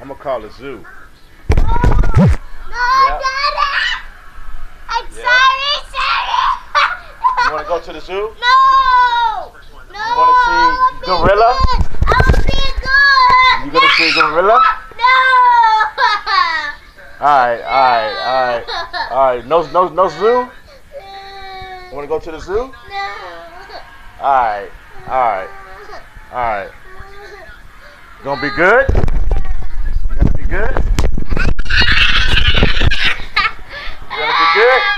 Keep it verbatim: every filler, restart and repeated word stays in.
I'm gonna call the zoo. No, no, Yep. Daddy! I'm Yep. sorry, sorry! You wanna go to the zoo? No! No! You wanna see gorilla? I'll be good! You gonna see gorilla? No! Alright, alright, alright. Alright, no, no, no zoo? You wanna go to the zoo? No! Alright, alright, alright. You gonna be good? You gonna be good? You gonna be good?